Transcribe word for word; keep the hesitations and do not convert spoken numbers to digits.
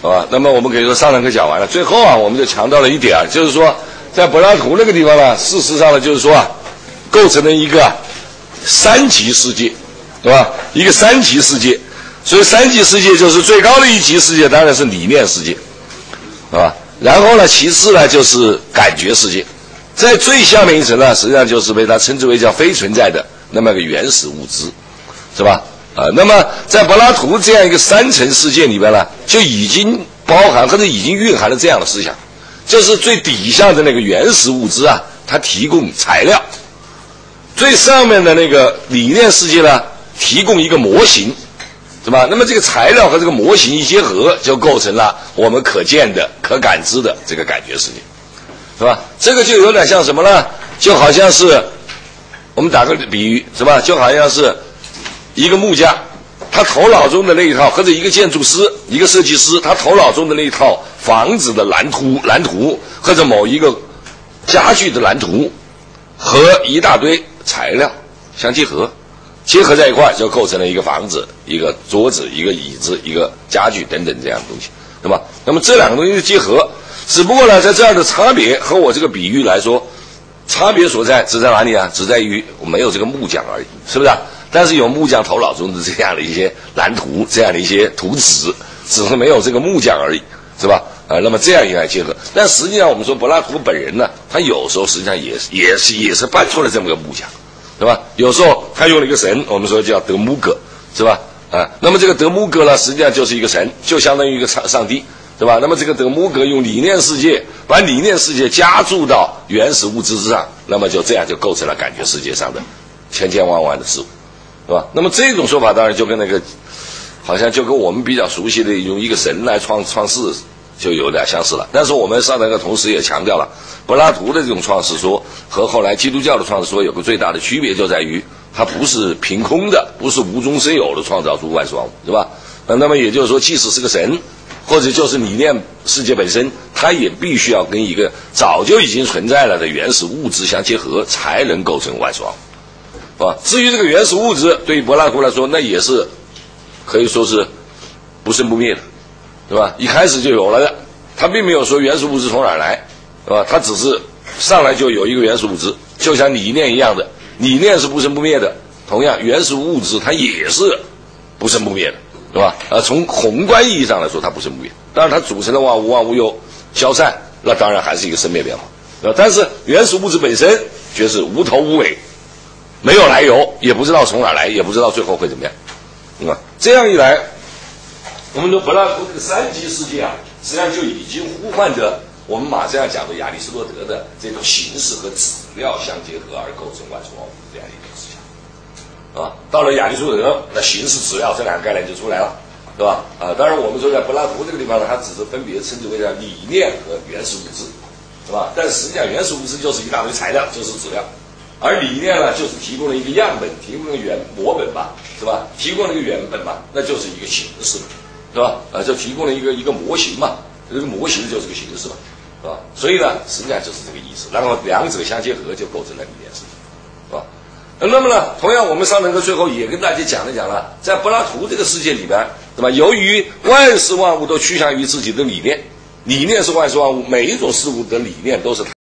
好吧？那么我们可以说上堂课讲完了，最后啊，我们就强调了一点啊，就是说，在柏拉图那个地方呢，事实上呢，就是说啊，构成了一个、啊、三级世界，对吧？一个三级世界，所以三级世界就是最高的一级世界，当然是理念世界，啊，然后呢，其次呢就是感觉世界，在最下面一层呢，实际上就是被它称之为叫非存在的那么个原始物质，是吧？啊，那么在柏拉图这样一个三层世界里边呢，就已经包含或者已经蕴含了这样的思想，就是最底下的那个原始物质啊，它提供材料；最上面的那个理念世界呢，提供一个模型，是吧？那么这个材料和这个模型一结合，就构成了我们可见的、可感知的这个感觉世界，是吧？这个就有点像什么呢？就好像是我们打个比喻，是吧？就好像是一个木匠，他头脑中的那一套，或者一个建筑师、一个设计师，他头脑中的那一套房子的蓝图、蓝图，或者某一个家具的蓝图，和一大堆材料相结合，结合在一块，就构成了一个房子、一个桌子、一个椅子、一个家具等等这样的东西，对吧？那么这两个东西的结合，只不过呢，在这样的差别和我这个比喻来说，差别所在只在哪里啊？只在于我没有这个木匠而已，是不是啊？但是有木匠头脑中的这样的一些蓝图，这样的一些图纸，只是没有这个木匠而已，是吧？啊、呃，那么这样一来结合，但实际上我们说柏拉图本人呢，他有时候实际上也也是也是扮出了这么个木匠，对吧？有时候他用了一个神，我们说叫德穆格，是吧？啊，那么这个德穆格呢，实际上就是一个神，就相当于一个上上帝，对吧？那么这个德穆格用理念世界把理念世界加注到原始物质之上，那么就这样就构成了感觉世界上的千千万万的事物。是吧？那么这种说法当然就跟那个，好像就跟我们比较熟悉的用一个神来创创世就有点相似了。但是我们上堂课同时也强调了，柏拉图的这种创世说和后来基督教的创世说有个最大的区别，就在于它不是凭空的，不是无中生有的创造出万事万物，是吧？那么也就是说，即使是个神，或者就是理念世界本身，它也必须要跟一个早就已经存在了的原始物质相结合，才能构成万事万物。啊，至于这个原始物质，对于柏拉图来说，那也是可以说是不生不灭的，对吧？一开始就有了的，他并没有说原始物质从哪儿来，对吧？他只是上来就有一个原始物质，就像理念一样的，理念是不生不灭的，同样原始物质它也是不生不灭的，对吧？呃，从宏观意义上来说，它不生不灭，当然它组成的万物，万物又消散，那当然还是一个生灭变化，对吧？但是原始物质本身却是无头无尾。没有来由，也不知道从哪来，也不知道最后会怎么样，啊、嗯，这样一来，我们说柏拉图这个三级世界啊，实际上就已经呼唤着我们马上要讲的亚里士多德的这种形式和质料相结合而构成万事万物这样一个思想，啊，到了亚里士多德，那形式质料这两个概念就出来了，对吧？啊，当然我们说在柏拉图这个地方呢，它只是分别称之为叫理念和原始物质，是吧？但实际上原始物质就是一大堆材料，就是质料。而理念呢，就是提供了一个样本，提供了一个原模本吧，是吧？提供了一个原本嘛，那就是一个形式嘛，是吧？啊，就提供了一个一个模型嘛，这个模型就是个形式嘛，是吧？所以呢，实际上就是这个意思。然后两者相结合，就构成了理念世界，是吧？那么呢，同样我们上堂课最后也跟大家讲了讲了，在柏拉图这个世界里边，对吧？由于万事万物都趋向于自己的理念，理念是万事万物，每一种事物的理念都是。